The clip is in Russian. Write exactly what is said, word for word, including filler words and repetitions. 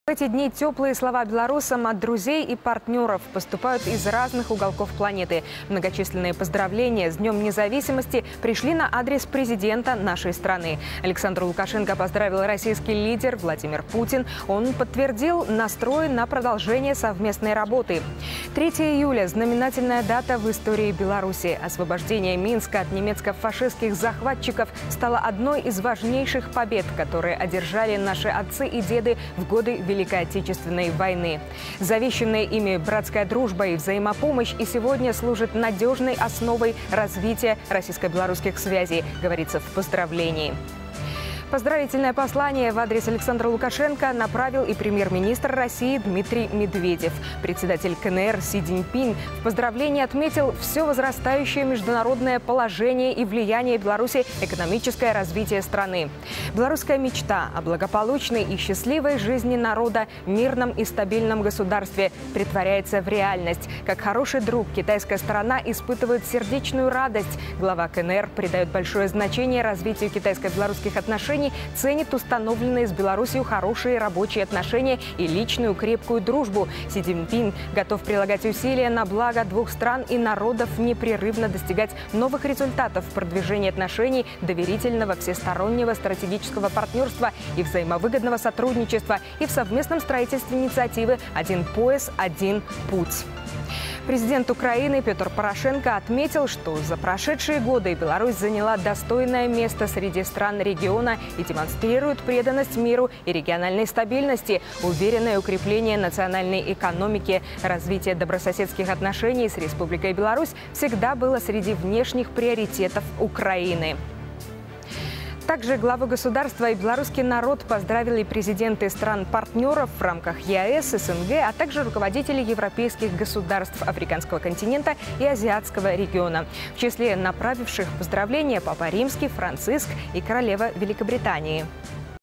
В эти дни теплые слова белорусам от друзей и партнеров поступают из разных уголков планеты. Многочисленные поздравления с Днем независимости пришли на адрес президента нашей страны. Александр Лукашенко поздравил российский лидер Владимир Путин. Он подтвердил настрой на продолжение совместной работы. третьего июля – знаменательная дата в истории Беларуси. Освобождение Минска от немецко-фашистских захватчиков стало одной из важнейших побед, которые одержали наши отцы и деды в годы Великой Отечественной войны. Завещанная ими братская дружба и взаимопомощь и сегодня служит надежной основой развития российско-белорусских связей, говорится в поздравлении. Поздравительное послание в адрес Александра Лукашенко направил и премьер-министр России Дмитрий Медведев. Председатель КНР Си Цзиньпин в поздравлении отметил все возрастающее международное положение и влияние Беларуси экономическое развитие страны. Белорусская мечта о благополучной и счастливой жизни народа, мирном и стабильном государстве претворяется в реальность. Как хороший друг, китайская сторона испытывает сердечную радость. Глава КНР придает большое значение развитию китайско-белорусских отношений, ценит установленные с Беларусью хорошие рабочие отношения и личную крепкую дружбу. Си Цзиньпин готов прилагать усилия на благо двух стран и народов, непрерывно достигать новых результатов в продвижении отношений, доверительного, всестороннего стратегического партнерства и взаимовыгодного сотрудничества и в совместном строительстве инициативы «Один пояс, один путь». Президент Украины Петр Порошенко отметил, что за прошедшие годы Беларусь заняла достойное место среди стран региона и демонстрирует преданность миру и региональной стабильности, уверенное укрепление национальной экономики, развитие добрососедских отношений с Республикой Беларусь всегда было среди внешних приоритетов Украины. Также главы государства и белорусский народ поздравили президенты стран-партнеров в рамках ЕАЭС, СНГ, а также руководителей европейских государств африканского континента и азиатского региона. В числе направивших поздравления Папа Римский, Франциск и королева Великобритании.